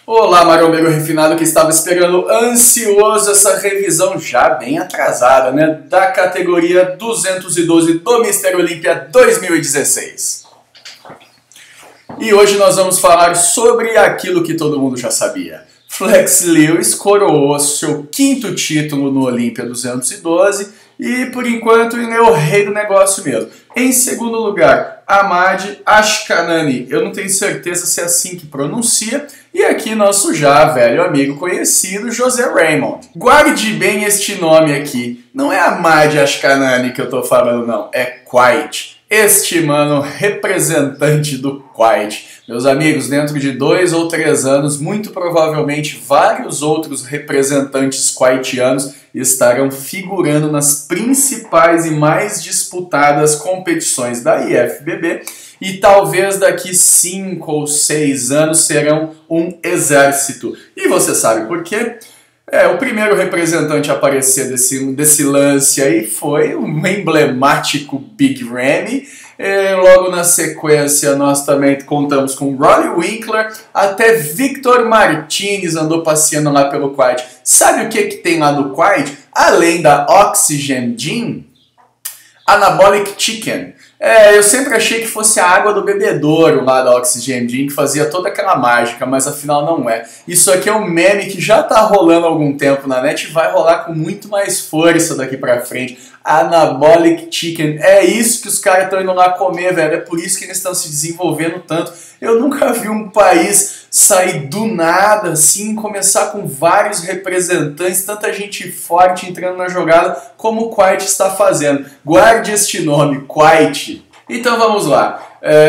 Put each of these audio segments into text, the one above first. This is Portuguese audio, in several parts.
Olá, marombeiro refinado que estava esperando ansioso essa revisão já bem atrasada, né, da categoria 212 do Mr. Olympia 2016. E hoje nós vamos falar sobre aquilo que todo mundo já sabia. Flex Lewis coroou seu quinto título no Olympia 212 e, por enquanto, ele é o rei do negócio mesmo. Em segundo lugar, Ahmad Ashkanani. Eu não tenho certeza se é assim que pronuncia. E aqui nosso já velho amigo conhecido, José Raymond. Guarde bem este nome aqui. Não é Ahmad Ashkanani que eu tô falando, não. É Kuwait. Este mano representante do Kuwait. Meus amigos, dentro de 2 ou 3 anos, muito provavelmente vários outros representantes kuwaitianos estarão figurando nas principais e mais disputadas competições da IFBB e talvez daqui 5 ou 6 anos serão um exército. E você sabe por quê? O primeiro representante a aparecer desse lance aí foi um emblemático Big Ramy. Logo na sequência nós também contamos com Rory Winkler, até Victor Martinez andou passeando lá pelo Kuwait. Sabe o que tem lá no Kuwait? Além da Oxygen Gin, Anabolic Chicken. Eu sempre achei que fosse a água do bebedouro lá da Oxygen Gin que fazia toda aquela mágica, mas afinal não é. Isso aqui é um meme que já tá rolando há algum tempo na net e vai rolar com muito mais força daqui pra frente. Anabolic Chicken. É isso que os caras estão indo lá comer, velho. É por isso que eles estão se desenvolvendo tanto. Eu nunca vi um país sair do nada assim, começar com vários representantes, tanta gente forte entrando na jogada como o Kuwait está fazendo. Guarde este nome, Kuwait. Então vamos lá.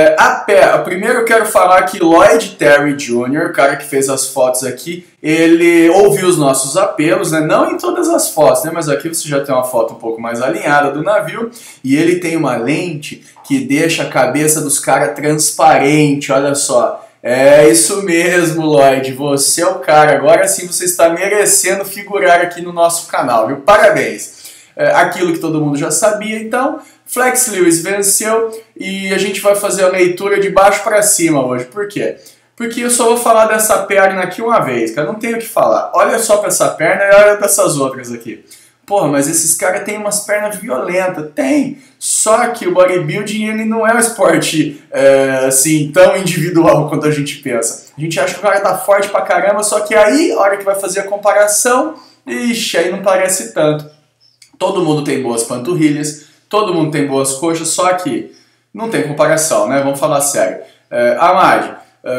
Primeiro eu quero falar que Lloyd Terry Jr., o cara que fez as fotos aqui, ele ouviu os nossos apelos, né? Não em todas as fotos, né? Mas aqui você já tem uma foto um pouco mais alinhada do navio e ele tem uma lente que deixa a cabeça dos caras transparente, olha só. É isso mesmo, Lloyd, você é o cara, agora sim você está merecendo figurar aqui no nosso canal, viu? Parabéns! Aquilo que todo mundo já sabia, então, Flex Lewis venceu e a gente vai fazer a leitura de baixo para cima hoje. Por quê? Porque eu só vou falar dessa perna aqui uma vez, cara, não tenho o que falar. Olha só para essa perna e olha para essas outras aqui. Porra, mas esses caras têm umas pernas violentas. Tem! Só que o bodybuilding ele não é um esporte assim, tão individual quanto a gente pensa. A gente acha que o cara tá forte pra caramba, só que aí, a hora que vai fazer a comparação, ixi, aí não parece tanto. Todo mundo tem boas panturrilhas, todo mundo tem boas coxas, só que não tem comparação, né? Vamos falar sério. Ahmad,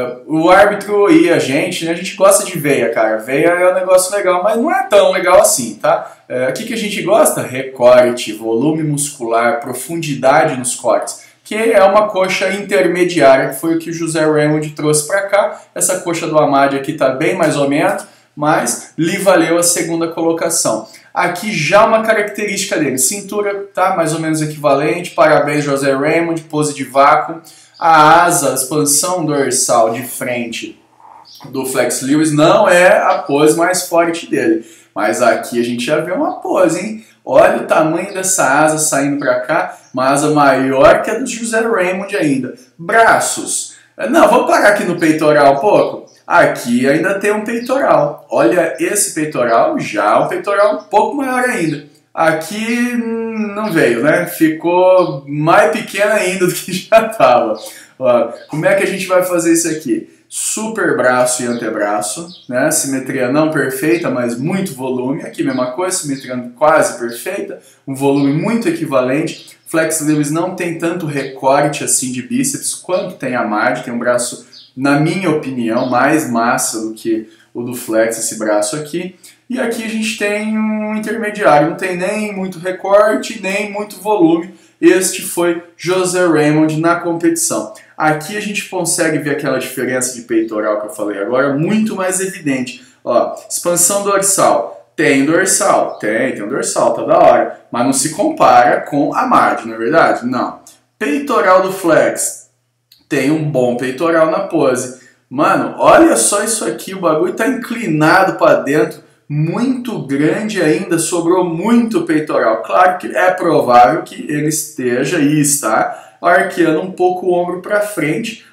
o árbitro e a gente, né? A gente gosta de veia, cara. Veia é um negócio legal, mas não é tão legal assim, tá? O que a gente gosta? Recorte, volume muscular, profundidade nos cortes, que é uma coxa intermediária, que foi o que o José Raymond trouxe para cá. Essa coxa do Ahmad aqui tá bem mais ou menos, mas lhe valeu a segunda colocação. Aqui já uma característica dele, cintura tá mais ou menos equivalente, parabéns José Raymond, pose de vácuo. A asa, a expansão dorsal de frente do Flex Lewis não é a pose mais forte dele. Mas aqui a gente já vê uma pose, hein? Olha o tamanho dessa asa saindo para cá, uma asa maior que a do José Raymond ainda. Braços. Não, vamos parar aqui no peitoral um pouco. Aqui ainda tem um peitoral. Olha esse peitoral, já um peitoral um pouco maior ainda. Aqui não veio, né? Ficou mais pequeno ainda do que já estava. Como é que a gente vai fazer isso aqui? Super braço e antebraço, né? Simetria não perfeita, mas muito volume. Aqui mesma coisa, simetria quase perfeita, um volume muito equivalente. Flex Lewis não tem tanto recorte assim de bíceps quanto tem a Ahmad, tem um braço, na minha opinião, mais massa do que o do Flex, esse braço aqui. E aqui a gente tem um intermediário, não tem nem muito recorte, nem muito volume. Este foi José Raymond na competição. Aqui a gente consegue ver aquela diferença de peitoral que eu falei agora, muito mais evidente. Ó, expansão dorsal. Tem dorsal? Tem um dorsal, tá da hora. Mas não se compara com a Ahmad, não é verdade? Não. Peitoral do Flex. Tem um bom peitoral na pose. Mano, olha só isso aqui, o bagulho tá inclinado para dentro, muito grande ainda, sobrou muito peitoral. Claro que é provável que ele esteja e está arqueando um pouco o ombro para frente,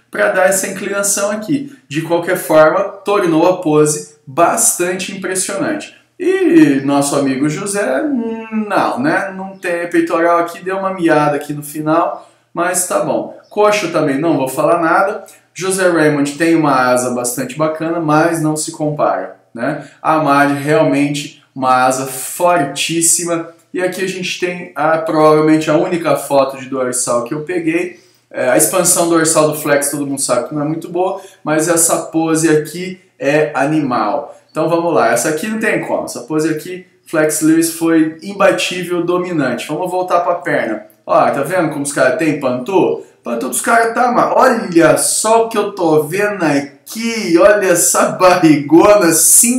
para dar essa inclinação aqui. De qualquer forma, tornou a pose bastante impressionante. E nosso amigo José, não, né? Não tem peitoral aqui, deu uma miada aqui no final, mas tá bom. Coxa também não vou falar nada. José Raymond tem uma asa bastante bacana, mas não se compara, né? A Amad realmente uma asa fortíssima. E aqui a gente tem provavelmente a única foto de dorsal que eu peguei. A expansão dorsal do flex todo mundo sabe que não é muito boa, mas essa pose aqui é animal. Então vamos lá, essa aqui não tem como, essa pose aqui, Flex Lewis foi imbatível, dominante. Vamos voltar para a perna. Ó, tá vendo como os caras têm pantu? Pantu dos caras tá mal. Olha só o que eu tô vendo aqui, olha essa barrigona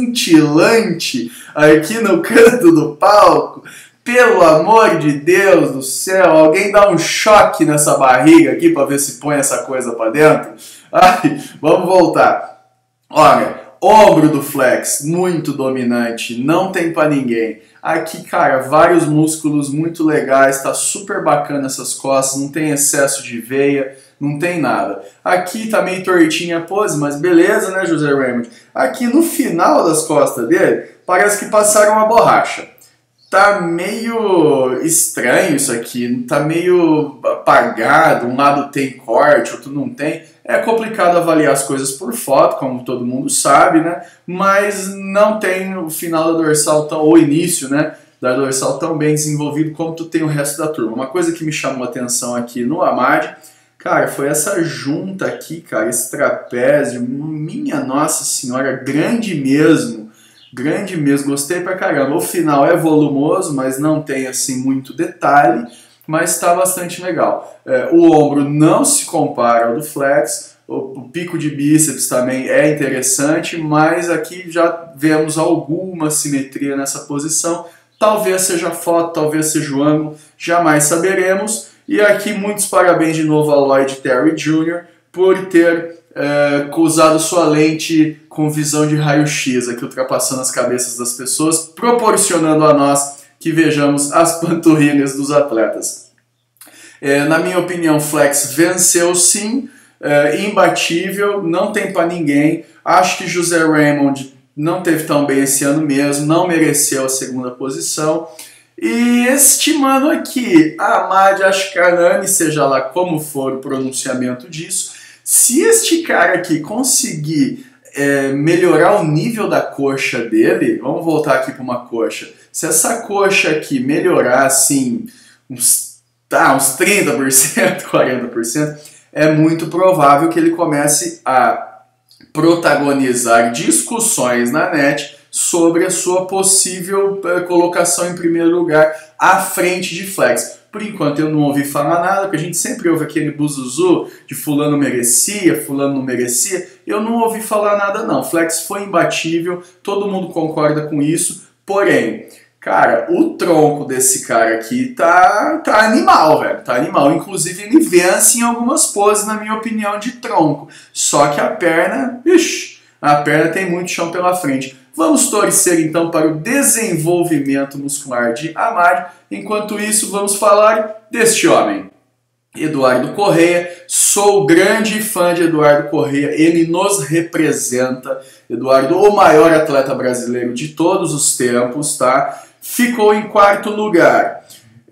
cintilante aqui no canto do palco. Pelo amor de Deus do céu, alguém dá um choque nessa barriga aqui para ver se põe essa coisa para dentro. Ai, vamos voltar. Olha, ombro do flex, muito dominante, não tem para ninguém. Aqui, cara, vários músculos muito legais, tá super bacana essas costas, não tem excesso de veia, não tem nada. Aqui tá meio tortinha a pose, mas beleza, né, José Raymond? Aqui no final das costas dele, parece que passaram uma borracha. Tá meio estranho isso aqui, tá meio apagado, um lado tem corte, outro não tem. É complicado avaliar as coisas por foto, como todo mundo sabe, né? Mas não tem o final da dorsal ou o início, né, da dorsal tão bem desenvolvido como tu tem o resto da turma. Uma coisa que me chamou a atenção aqui no Amad, cara, foi essa junta aqui, cara, esse trapézio, minha nossa senhora, grande mesmo. Grande mesmo, gostei pra caramba. O final é volumoso, mas não tem assim muito detalhe, mas está bastante legal. O ombro não se compara ao do flex, o pico de bíceps também é interessante, mas aqui já vemos alguma simetria nessa posição. Talvez seja a foto, talvez seja o ângulo, jamais saberemos. E aqui muitos parabéns de novo a Lloyd Terry Jr. por ter usado sua lente com visão de raio-x, aqui ultrapassando as cabeças das pessoas, proporcionando a nós que vejamos as panturrilhas dos atletas. Na minha opinião, Flex venceu sim, imbatível, não tem para ninguém. Acho que José Raymond não teve tão bem esse ano mesmo, não mereceu a segunda posição. E este mano aqui, Amad Ashkanani, seja lá como for o pronunciamento disso, se este cara aqui conseguir melhorar o nível da coxa dele, vamos voltar aqui para uma coxa, se essa coxa aqui melhorar assim uns 30%, 40%, é muito provável que ele comece a protagonizar discussões na net sobre a sua possível colocação em primeiro lugar à frente de flex. Por enquanto eu não ouvi falar nada, porque a gente sempre ouve aquele buzuzu de fulano merecia, fulano não merecia. Eu não ouvi falar nada não. Flex foi imbatível, todo mundo concorda com isso. Porém, cara, o tronco desse cara aqui tá animal, velho. Tá animal. Inclusive ele vence em algumas poses, na minha opinião, de tronco. Só que a perna, a perna tem muito chão pela frente. Vamos torcer então para o desenvolvimento muscular de Amad. Enquanto isso, vamos falar deste homem, Eduardo Corrêa. Sou grande fã de Eduardo Corrêa, ele nos representa. Eduardo, o maior atleta brasileiro de todos os tempos, tá? Ficou em quarto lugar.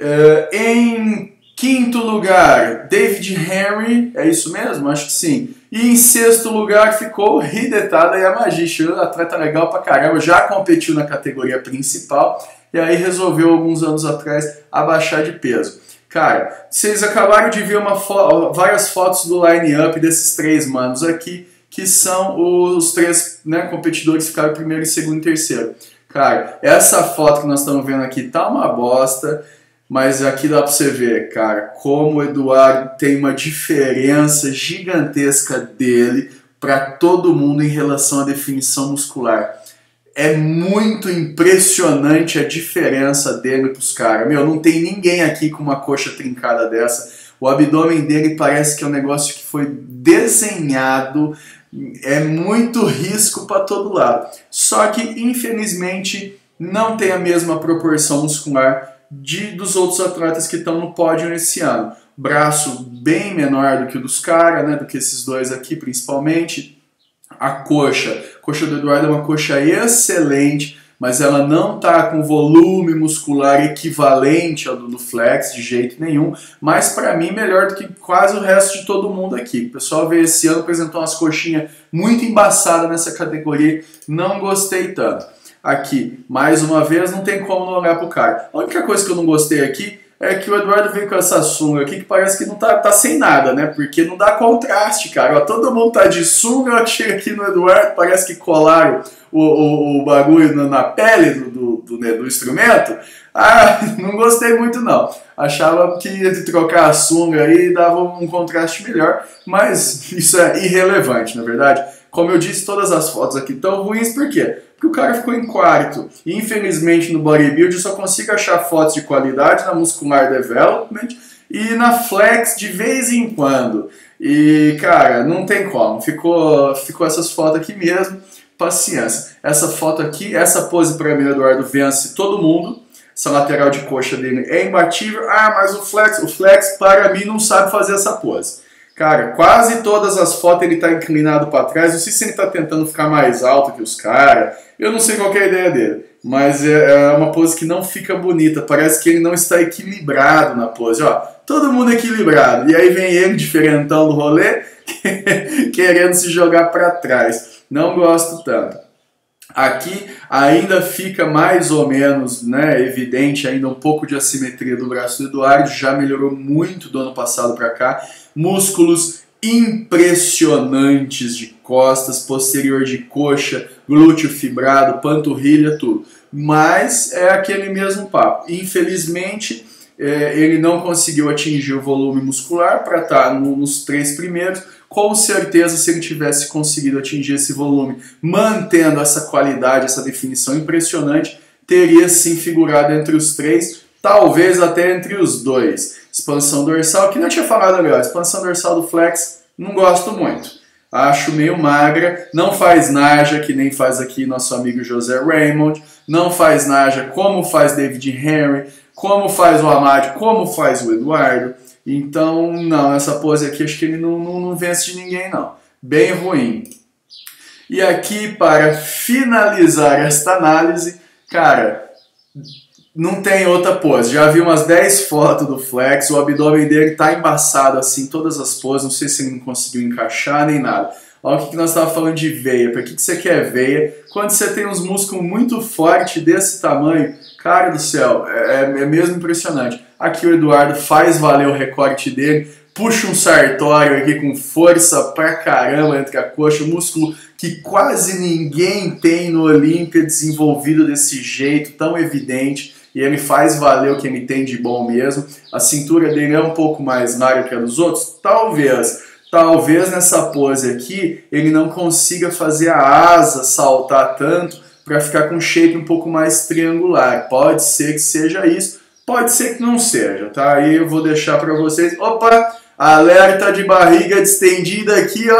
Em quinto lugar, David Henry, é isso mesmo? Acho que sim. E em sexto lugar ficou Hidetada Yamagishi, um atleta legal pra caramba, já competiu na categoria principal e aí resolveu alguns anos atrás abaixar de peso. Cara, vocês acabaram de ver várias fotos do line-up desses três manos aqui, que são os três, né, competidores que ficaram primeiro, segundo e terceiro. Cara, essa foto que nós estamos vendo aqui tá uma bosta, mas aqui dá pra você ver, cara, como o Eduardo tem uma diferença gigantesca dele para todo mundo em relação à definição muscular. É muito impressionante a diferença dele pros caras. Meu, não tem ninguém aqui com uma coxa trincada dessa. O abdômen dele parece que é um negócio que foi desenhado, é muito risco para todo lado. Só que, infelizmente, não tem a mesma proporção muscular dos outros atletas que estão no pódio esse ano. braço bem menor do que o dos caras, né, do que esses dois aqui principalmente. A coxa do Eduardo é uma coxa excelente, mas ela não está com volume muscular equivalente ao do Flex de jeito nenhum, mas para mim melhor do que quase o resto de todo mundo aqui. O pessoal veio esse ano, apresentou umas coxinhas muito embaçadas nessa categoria, não gostei tanto. Aqui, mais uma vez, não tem como não olhar pro cara. A única coisa que eu não gostei aqui é que o Eduardo veio com essa sunga aqui que parece que não tá sem nada, né? Porque não dá contraste, cara. Ó, todo mundo tá de sunga, chega aqui no Eduardo, parece que colaram o bagulho na pele do instrumento. Ah, não gostei muito não. Achava que ia trocar a sunga aí dava um contraste melhor, mas isso é irrelevante, na verdade. Como eu disse, todas as fotos aqui estão ruins, por quê? Porque o cara ficou em quarto. E infelizmente no bodybuild eu só consigo achar fotos de qualidade na Muscular Development e na Flex de vez em quando. E cara, não tem como. Ficou essas fotos aqui mesmo. Paciência. Essa foto aqui, essa pose pra mim, o Eduardo vence todo mundo. Essa lateral de coxa dele é imbatível. Ah, mas o Flex para mim não sabe fazer essa pose. Cara, quase todas as fotos ele tá inclinado para trás. Não sei se ele tá tentando ficar mais alto que os caras. Eu não sei qual que é a ideia dele. Mas é uma pose que não fica bonita. Parece que ele não está equilibrado na pose. Ó, todo mundo equilibrado. E aí vem ele, diferentão do rolê, querendo se jogar para trás. Não gosto tanto. Aqui ainda fica mais ou menos, né, evidente ainda um pouco de assimetria do braço do Eduardo. Já melhorou muito do ano passado para cá. Músculos impressionantes de costas, posterior de coxa, glúteo fibrado, panturrilha, tudo. Mas é aquele mesmo papo. Infelizmente, ele não conseguiu atingir o volume muscular para estar nos 3 primeiros. Com certeza, se ele tivesse conseguido atingir esse volume, mantendo essa qualidade, essa definição impressionante, teria sim figurado entre os 3, talvez até entre os 2. Expansão dorsal, que não tinha falado ali, ó, expansão dorsal do Flex, não gosto muito. Acho meio magra, não faz naja, que nem faz aqui nosso amigo José Raymond, não faz naja como faz David Henry, como faz o Amad, como faz o Eduardo. Então, não, essa pose aqui acho que ele não vence de ninguém, não. Bem ruim. E aqui, para finalizar esta análise, cara, não tem outra pose. Já vi umas 10 fotos do Flex, o abdômen dele tá embaçado assim, todas as poses, não sei se ele não conseguiu encaixar nem nada. Olha o que nós estávamos falando de veia. Para que você quer veia? Quando você tem uns músculos muito fortes desse tamanho, cara do céu, é mesmo impressionante. Aqui o Eduardo faz valer o recorte dele, puxa um sartório aqui com força pra caramba entre a coxa, um músculo que quase ninguém tem no Olímpia desenvolvido desse jeito, tão evidente, e ele faz valer o que ele tem de bom mesmo. A cintura dele é um pouco mais larga que a dos outros? Talvez nessa pose aqui ele não consiga fazer a asa saltar tanto para ficar com um shape um pouco mais triangular. Pode ser que seja isso, pode ser que não seja, tá? Aí eu vou deixar para vocês. Opa! Alerta de barriga distendida aqui,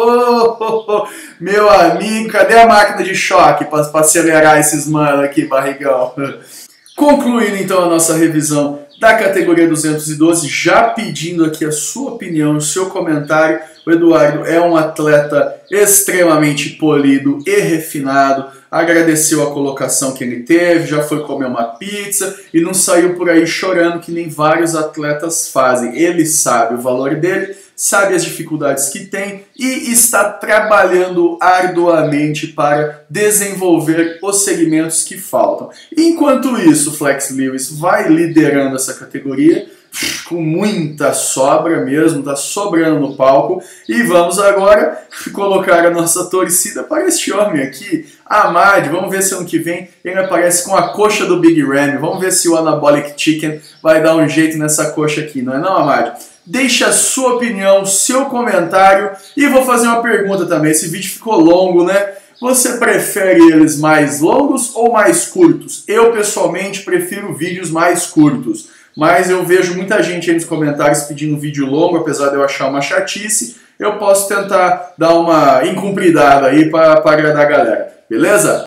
ó. Meu amigo, cadê a máquina de choque para acelerar esses mano aqui, barrigão? Concluindo então a nossa revisão da categoria 212, já pedindo aqui a sua opinião, o seu comentário. O Eduardo é um atleta extremamente polido e refinado, agradeceu a colocação que ele teve, já foi comer uma pizza e não saiu por aí chorando que nem vários atletas fazem. Ele sabe o valor dele, sabe as dificuldades que tem e está trabalhando arduamente para desenvolver os segmentos que faltam. Enquanto isso, o Flex Lewis vai liderando essa categoria com muita sobra mesmo, está sobrando no palco. E vamos agora colocar a nossa torcida para este homem aqui, Amad. Vamos ver se ano que vem ele aparece com a coxa do Big Ram. Vamos ver se o Anabolic Chicken vai dar um jeito nessa coxa aqui, não é não, Amad? Deixe a sua opinião, seu comentário e vou fazer uma pergunta também. Esse vídeo ficou longo, né? Você prefere eles mais longos ou mais curtos? Eu, pessoalmente, prefiro vídeos mais curtos. Mas eu vejo muita gente aí nos comentários pedindo vídeo longo, apesar de eu achar uma chatice. Eu posso tentar dar uma incumpridada aí para agradar a galera. Beleza?